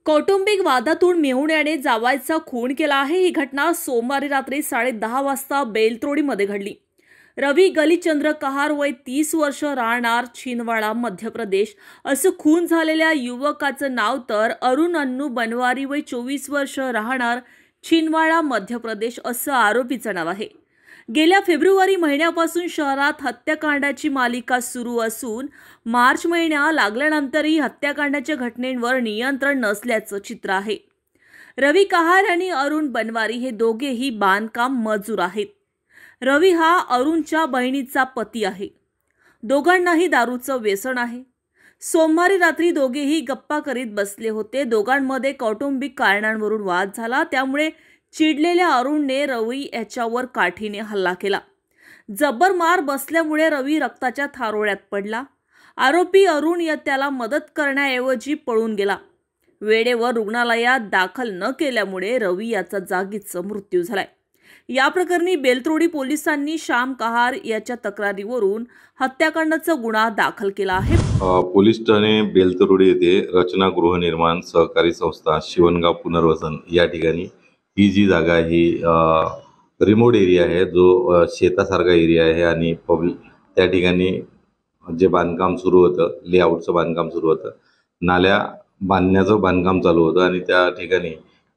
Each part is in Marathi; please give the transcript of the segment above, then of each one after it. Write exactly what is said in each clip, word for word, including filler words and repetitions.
कौटुंबिक वादातून मेहुण्याने जावायचा खून केला आहे। ही घटना सोमवारी रात्री साडे दहा वाजता बेलतोडीमध्ये घडली। रवी गलीचंद्र कहार वय तीस वर्ष राहणार छिंदवाडा मध्य प्रदेश असं खून झालेल्या युवकाचं नाव तर अरुण अन्नू बनवारी वय चोवीस वर्ष राहणार छिंदवाडा मध्य प्रदेश असं आरोपीचं नाव आहे। गेल्या फेब्रुवारी महिन्यापासून शहरात हत्याकांडाची मालिका सुरू असून मार्च महिना लागल्यानंतरही हत्याकांडाच्या घटनेंवर नियंत्रण नसल्याचं चित्र आहे। रवी कहार आणि अरुण बनवारी हे दोघेही बांधकाम मजूर आहेत। रवी हा अरुणच्या बहिणीचा पती आहे। दोघांनाही दारूचं व्यसन आहे। सोमवारी रात्री दोघेही गप्पा करीत बसले होते। दोघांमध्ये कौटुंबिक कारणांवरून वाद झाला, त्यामुळे चिडलेल्या अरुणने रवी याच्यावर काठीने हल्ला केला। जबर मार बसल्यामुळे रवी रक्ताच्या थारोळ्यात पडला। आरोपी अरुण या त्याला मदत करण्याऐवजी पळून गेला। वेळेवर रुग्णालयात दाखल न केल्यामुळे रवी याचा जागीच मृत्यू झालाय। या प्रकरणी बेलतोडी पोलिसांनी श्याम कहार याच्या तक्रारीवरून हत्याकांडाचा गुन्हा दाखल केला आहे। पोलीस ठाणे बेलतोडी येथे रचना गृहनिर्माण सहकारी संस्था शिवणगाव पुनर्वसन या ठिकाणी ही जी जागा ही रिमोट एरिया आहे, जो शेतासारखा एरिया आहे आणि पब्लिक त्या ठिकाणी जे बांधकाम सुरू होतं, लेआउटचं बांधकाम सुरू होतं, नाल्या बांधण्याचं बांधकाम चालू होतं आणि त्या ठिकाणी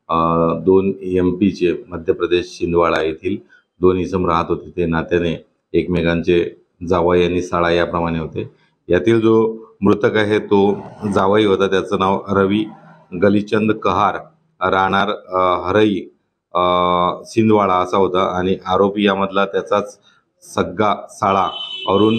दोन एम पीचे मध्य प्रदेश छिंदवाडा येथील दोन इसम राहत होते। ते नात्याने एकमेकांचे जावई आणि साळा याप्रमाणे होते। यातील जो मृतक आहे तो जावई होता, त्याचं नाव रवी गलीचंद कहार राहणार हरई छिंदवाडा असा होता आणि आरोपी यामधला त्याचाच सग्गा साळा अरुण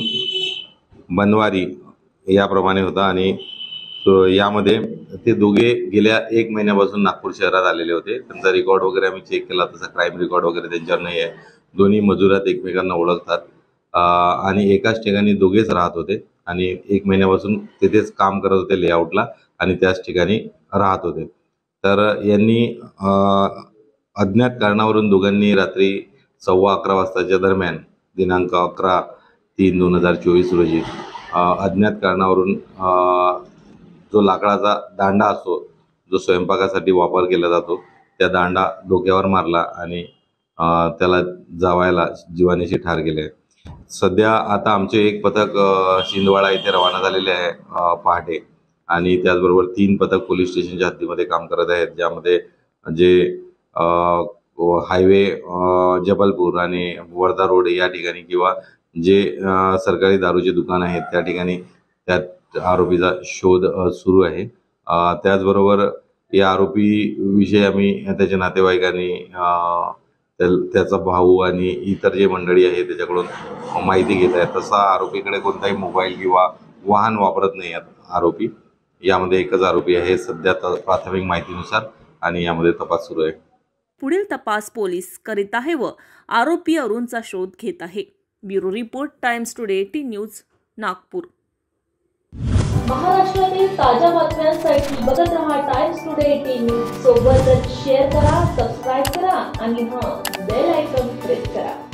बनवारी याप्रमाणे होता। आणि यामध्ये ते दोघे गेल्या एक महिन्यापासून नागपूर शहरात आलेले होते। त्यांचा रेकॉर्ड वगैरे आम्ही चेक केला, तसा क्राईम रेकॉर्ड वगैरे त्यांच्यावर नाही आहे। दोन्ही मजुरात एकमेकांना ओळखतात आणि एकाच ठिकाणी दोघेच राहत होते आणि एक महिन्यापासून तिथेच काम करत होते लेआउटला आणि त्याच ठिकाणी राहत होते। तर यांनी अज्ञात कारणावरून दोघांनी रात्री सव्वा अकरा वाजताच्या दरम्यान दिनांक अकरा तीन दोन हजार चोवीस रोजी अज्ञात कारणावरून जो लाकडाचा दांडा असतो, जो स्वयंपाकासाठी वापर केला जातो, त्या दांडा डोक्यावर मारला आणि त्याला जावायला जीवानीशी ठार केले। सध्या आता आमचे एक पथक छिंदवाडा येथे रवाना झालेले आहे पहाटे आणि त्याचबरोबर तीन पथक पोलीस स्टेशनच्या हद्दीमध्ये काम करत आहेत, ज्यामध्ये जे हायवे जबलपूर आणि वर्धा रोड या ठिकाणी किंवा जे सरकारी दारूचे दुकान आहेत त्या ठिकाणी त्यात आरोपीचा शोध सुरू आहे। त्याचबरोबर या आरोपीविषयी आम्ही त्याच्या नातेवाईकांनी, त्याचा भाऊ आणि इतर जे मंडळी आहे त्याच्याकडून माहिती घेत आहेत। तसा आरोपीकडे कोणताही मोबाईल किंवा वाहन वापरत नाही आहेत आरोपी। यामध्ये एकच आरोपी आहे सध्या प्राथमिक माहितीनुसार आणि यामध्ये तपास सुरू आहे। पुढील तपास पोलीस करीत आहे व आरोपी अरुणचा शोध घेत आहे। Bureau report, Times Today T News, Nagpur. महाराष्ट्रातील ताज्या बातम्यांसाठी बघत रहा टाइम्स टुडे टी न्यूज। सोबतच शेअर करा, सबस्क्राईब करा आणि हां बेल आयकॉन प्रेस करा।